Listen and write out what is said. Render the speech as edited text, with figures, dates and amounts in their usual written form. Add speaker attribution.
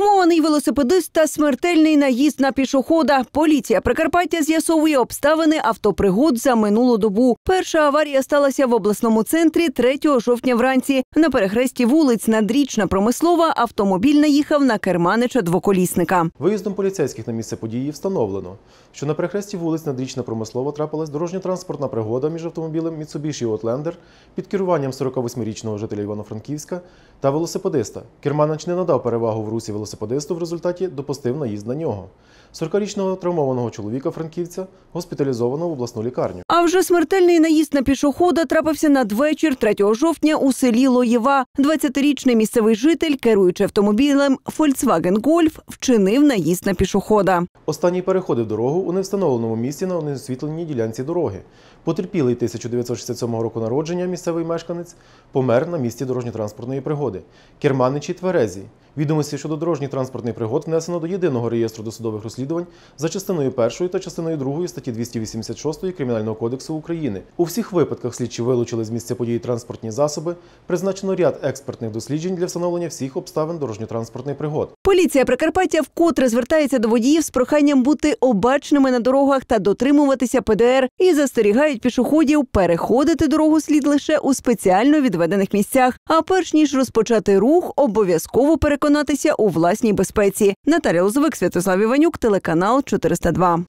Speaker 1: Травмований велосипедист та смертельний наїзд на пішохода. Поліція Прикарпаття з'ясовує обставини автопригод за минулу добу. Перша аварія сталася в обласному центрі 3 жовтня вранці. На перехресті вулиць Надрічна, Промислова автомобіль наїхав на керманича двоколісника.
Speaker 2: Виїздом поліцейських на місце події встановлено, що на перехресті вулиць Надрічна, Промислова трапилась дорожньо-транспортна пригода між автомобілем Mitsubishi Outlander під керуванням 48-річного жителя Івано-Франківська та велосипедиста. Керманич не надав перевагу в русі велосипедисту, в результаті допустив наїзд на нього. 40-річного травмованого чоловіка-франківця госпіталізовано в обласну лікарню.
Speaker 1: А вже смертельний наїзд на пішохода трапився надвечір 3 жовтня у селі Лоєва. 20-річний місцевий житель, керуючи автомобілем Volkswagen Golf, вчинив наїзд на пішохода.
Speaker 2: Останній переходив дорогу у невстановленому місці на неосвітленій ділянці дороги. Потерпілий 1967 року народження місцевий мешканець помер на місці дорожньо-транспортної пригоди. Керманичі тверезі. Відомості щодо дорожньо-транспортних пригод внесено до Єдиного реєстру досудових розслідувань за частиною 1 та частиною 2 статті 286 Кримінального кодексу України. У всіх випадках слідчі вилучили з місця події транспортні засоби, призначено ряд експертних досліджень для встановлення всіх обставин дорожньо-транспортних пригод.
Speaker 1: Поліція Прикарпаття вкотре звертається до водіїв з проханням бути обачними на дорогах та дотримуватися ПДР і застерігають пішоходів переходити дорогу слід лише у спеціально відведених місцях. А перш ніж розпочати рух, обов'язково переконатися у власній безпеці. Наталія Лозовик, Святослав Іванюк, телеканал 402.